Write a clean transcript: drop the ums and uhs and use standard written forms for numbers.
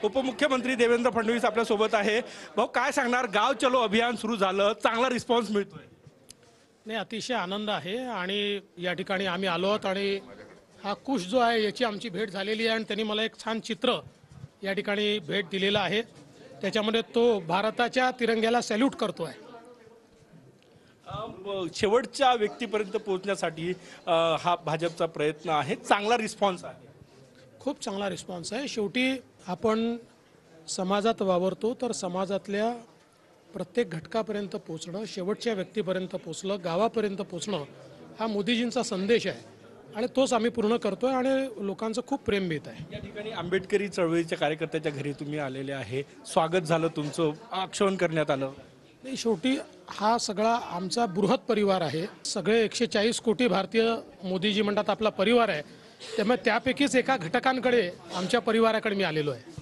उपमुख्यमंत्री देवेंद्र फडणवीस आपल्या सोबत आहे। भाऊ काय सांगणार, गाव चलो अभियान सुरू झालं, चांगला रिस्पॉन्स मिळतोय? नाही, अतिशय आनंद आहे आणि या ठिकाणी आम्ही आलो आहोत आणि हा कुश जो आहे याची आमची भेट झालेली आहे आणि त्यांनी मला एक छान चित्र या ठिकाणी भेट दिलेलं आहे। त्याच्यामध्ये तो भारताच्या तिरंग्याला सॅल्यूट करतो आहे। शेवटच्या व्यक्तीपर्यंत पोहोचण्यासाठी हा भाजपचा प्रयत्न आहे, चांगला रिस्पॉन्स आहे। खूप चांगला रिस्पॉन्स आहे। शेवटी आपण समाजात वावरतो तर समाजातल्या प्रत्येक घटकापर्यंत पोहोचणं, शेवटच्या व्यक्तीपर्यंत पोहोचणं, गावापर्यंत पोहोचणं हा मोदीजींचा संदेश आहे आणि तोच आम्ही पूर्ण करतोय आणि लोकांचं खूप प्रेम मिळत आहे। या ठिकाणी आंबेडकरी चळवळीच्या कार्यकर्त्याच्या घरी तुम्ही आलेले आहे, स्वागत झालं, तुमचं आक्षेपण करण्यात आलं। नाही, शेवटी हा सगळा आमचा बृहत परिवार आहे। सगळे 140 कोटी भारतीय मोदीजी म्हणतात आपला परिवार आहे, त्यामुळे त्यापैकीच एका घटकांकडे आमच्या परिवाराकडे मी आलेलो आहे।